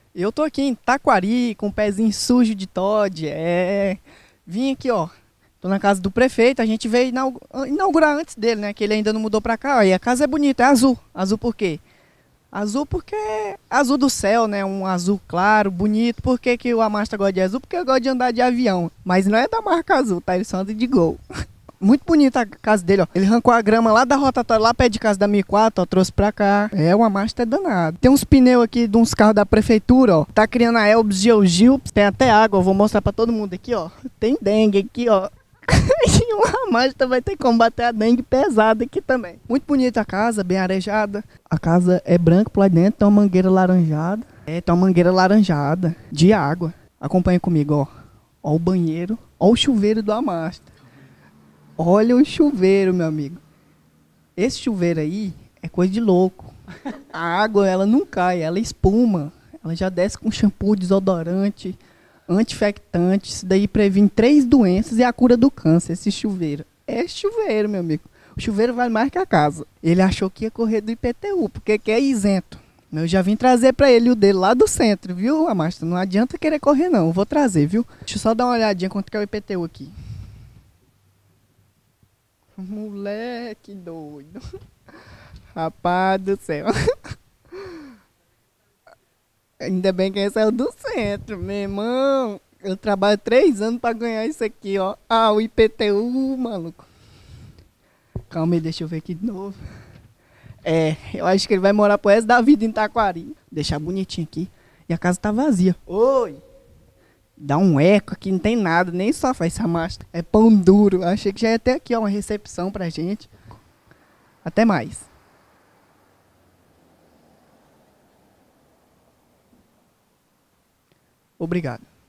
Eu tô aqui em Taquari, com o pezinho sujo de Toddy. Vim aqui, ó. Tô na casa do prefeito, a gente veio inaugurar antes dele, né? Que ele ainda não mudou pra cá. E a casa é bonita, é azul. Azul por quê? Azul porque é azul do céu, né? Um azul claro, bonito. Por que, que o Amasta gosta de azul? Porque eu gosto de andar de avião. Mas não é da marca azul, tá? Ele só anda de Gol. Muito bonita a casa dele, ó. Ele arrancou a grama lá da rotatória, lá perto de casa da 1004, ó. Trouxe pra cá. É, o Amasta é danado. Tem uns pneus aqui de uns carros da prefeitura, ó. Tá criando a Elbs Geogil. Tem até água, eu vou mostrar pra todo mundo aqui, ó. Tem dengue aqui, ó. E o Amasta vai ter que combater a dengue pesada aqui também. Muito bonita a casa, bem arejada. A casa é branca por lá dentro, tem uma mangueira laranjada. É, tem uma mangueira laranjada de água. Acompanha comigo, ó. Ó o banheiro, ó o chuveiro do Amasta. Olha o chuveiro, meu amigo. Esse chuveiro aí é coisa de louco. A água, ela não cai, ela espuma. Ela já desce com shampoo, desodorante, anti-infectante. Isso daí previne 3 doenças e a cura do câncer, esse chuveiro. É chuveiro, meu amigo. O chuveiro vale mais que a casa. Ele achou que ia correr do IPTU, porque quer isento. Eu já vim trazer pra ele o dele lá do centro, viu, Amasta? Não adianta querer correr, não. Eu vou trazer, viu? Deixa eu só dar uma olhadinha quanto que é o IPTU aqui. Moleque doido. Rapaz do céu. Ainda bem que esse é o do centro, meu irmão. Eu trabalho 3 anos pra ganhar isso aqui, ó. Ah, o IPTU, maluco. Calma aí, deixa eu ver aqui de novo. É, eu acho que ele vai morar pro resto da vida em Taquari. Deixar bonitinho aqui. E a casa tá vazia. Oi! Dá um eco aqui, não tem nada, nem sofá essa máscara. É pão duro. Achei que já ia ter aqui, ó, uma recepção pra gente. Até mais. Obrigado.